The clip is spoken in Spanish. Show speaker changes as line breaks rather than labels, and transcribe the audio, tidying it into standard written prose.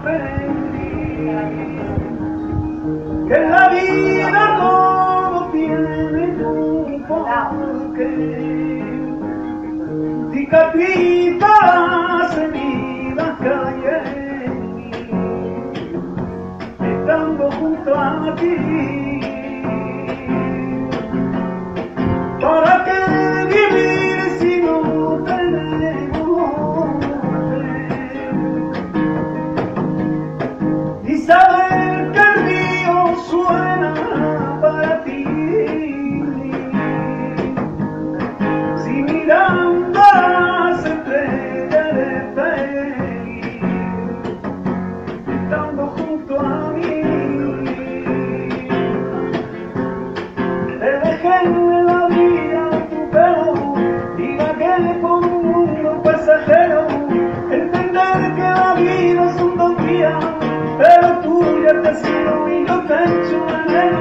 feliz, que la vida todo tiene un porqué, cicatriza las heridas que hay en mí, estando junto a ti. ¿Para qué vivir si no tenemos fe? Y saber que el río suena para ti. Si mirando las estrellas eres feliz, estando junto a mí. Te dejé en la vida tu pelo, divagué por un mundo pasajero, entender que la vida son 2 días, pero tú ya te has ido y yo te echo en el